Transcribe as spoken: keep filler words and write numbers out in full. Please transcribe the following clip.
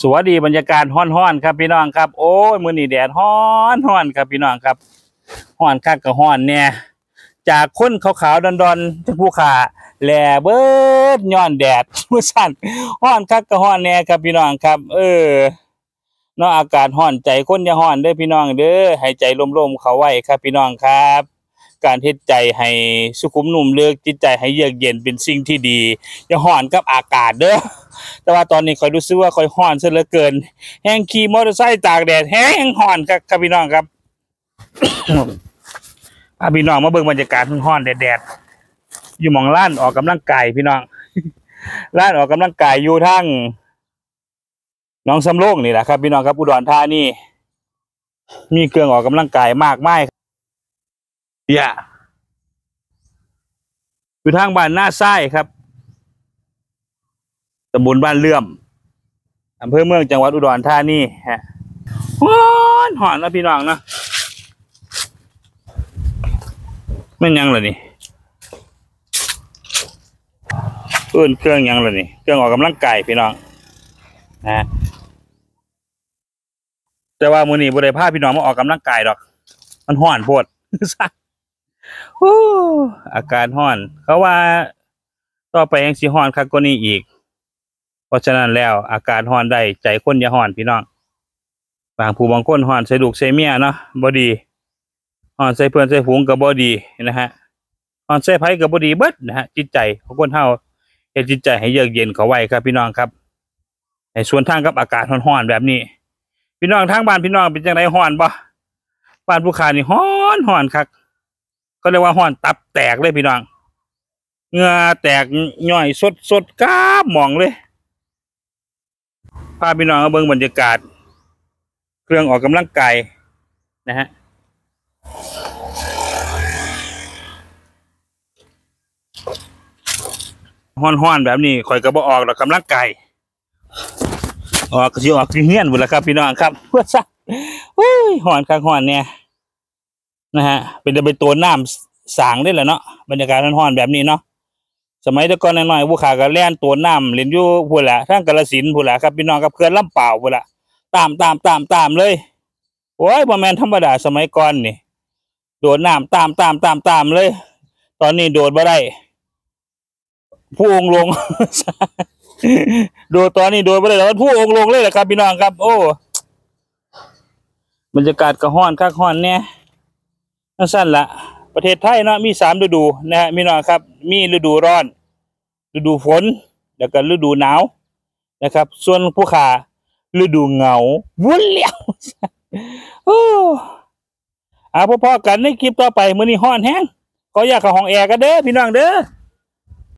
สวัสดีบรรยากาศฮ้อนๆครับพี่น้องครับโอ้ยมื้อนี้แดดฮ้อนฮ้อนครับพี่น้องครับฮ้อนคักกับฮ้อนเนี่ยจากคนขาวๆดอนๆจากผู้ขาแหล่เบิดย้อนแดดมื้อสั่นฮ้อนคักกับฮ้อนแน่ครับพี่น้องครับเออเนาะอากาศฮ้อนใจคนอย่าฮ้อนเด้อพี่น้องเด้อให้ใจร่มๆเข้าไว้ครับพี่น้องครับการเฮ็ดใจให้สุขุมนุ่มลึกจิตใจให้เยือกเย็นเป็นสิ่งที่ดีอย่าฮ้อนกับอากาศเด้อแต่ว่าตอนนี้ค่อยรู้สึกว่าค่อยฮ้อนซะเหลือเกินแฮงขี่มอเตอร์ไซค์ตากแดดแฮงฮ้อนครับครับพี่น้องครับ พาพี่น้องมาเบิ่งบรรยากาศฮ้อนแดดๆอยู่หม่องร้านออกกำลังกายพี่น้อง ร้านออกกำลังกายอยู่ทั้งหนองสำโรงนี่แหละครับพี่น้องครับอุดรธานีมีเครื่องออกกำลังกายมากมายเนี่ยอยู่ทางบ้านหน้าไส้ครับตำบลบ้านเลื่อมอำเภอเมืองจังหวัดอุดรธานีฮะฮ้อนฮ้อนนะพี่น้องนะไม่ยังเลยนี่เอื้นเครื่องยังเลยนี่เครื่องออกกำลังกายพี่น้องนะแต่ว่ามื้อนี้บ่ได้พาพี่น้องมาออกกำลังกายดอกมันฮ้อนโพด โอ้อากาศฮ้อนเขาว่าต่อไปยังสิฮ้อนคักกว่านี้อีกเพราะฉะนั้นแล้วอากาศฮ้อนได้ใจคนอย่าฮ้อนพี่น้องบางผู้บางคนฮ้อนใส่ลูกใส่เมียเนาะบ่ดีฮ้อนใส่เพื่อนใส่ฝูงก็บ่ดีนะฮะฮ้อนใส่ไผก็บ่ดีเบิดนะฮะจิตใจของคนเฮาเฮ็ดจิตใจให้เยือกเย็นเข้าไว้ครับพี่น้องครับในส่วนทางกับอากาศร้อนๆแบบนี้พี่น้องทางบ้านพี่น้องเป็นจังได๋ฮ้อนบ่บ้านผู้ค้านี่ฮ้อนฮ้อนคักก็เรียกว่าฮ้อนตับแตกเลยพี่น้องเหงื่อแตกย่อยสดๆกาบหม่องเลยพาพี่น้องมาเบิ่งบรรยากาศเครื่องออกกำลังกายนะฮะฮ้อนๆแบบนี้ข่อยก็บ่ออกดอกกำลังกายออกก็สิออกที่เฮียนพุ่นล่ะครับพี่น้องครับเพื่อซะโอ้ยฮ้อนคักฮ้อนเนี่ยนะฮะเป็นจะไปตัวน้ำสางได้แหละเนาะบรรยากาศร้อนๆแบบนี้เนาะสมัยแต่ก่อนน้อยๆผู้ขาก็แล่นตัวน้ำเล่นอยู่พุ่นล่ะทางกาฬสินธุ์พุ่นล่ะครับพี่น้องครับเขื่อนลำปาวพุ่นล่ะตามตามตามตามเลยโอ้ยบ่แม่นธรรมดาสมัยก่อนนี่โดดน้ำตามตามตามตามเลยตอนนี้โดดบ่ได้ผู้องค์ลง โดดตอนนี้โดดบ่ได้แล้วผู้องค์ลงเลยแหละครับพี่น้องครับโอ้บรรยากาศก็ร้อนคักร้อนแน่จังซั่นล่ะประเทศไทยเนาะมีสามฤดูนะฮะพี่น้องครับมีฤดูร้อนฤดูฝนแล้วก็ฤดูหนาวนะครับส่วนผู้ขาฤดูเหงาวุ่นแล้ว โอ้อ่าพอๆกันในคลิปต่อไปมื้อนี้ร้อนแฮงขออยากเข้าห้องแอร์กันเด้อพี่น้องเด้อ